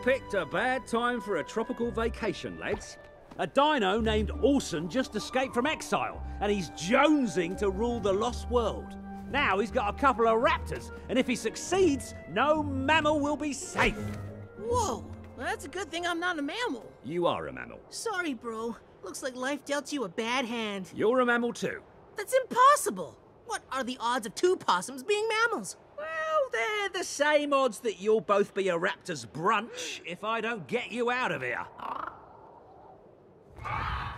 picked a bad time for a tropical vacation, lads. A dino named Orson just escaped from exile, and he's jonesing to rule the lost world. Now he's got a couple of raptors, and if he succeeds, no mammal will be safe. Whoa, well, that's a good thing I'm not a mammal. You are a mammal. Sorry, bro. Looks like life dealt you a bad hand. You're a mammal too. That's impossible. What are the odds of two possums being mammals? Well, they're the same odds that you'll both be a raptor's brunch if I don't get you out of here.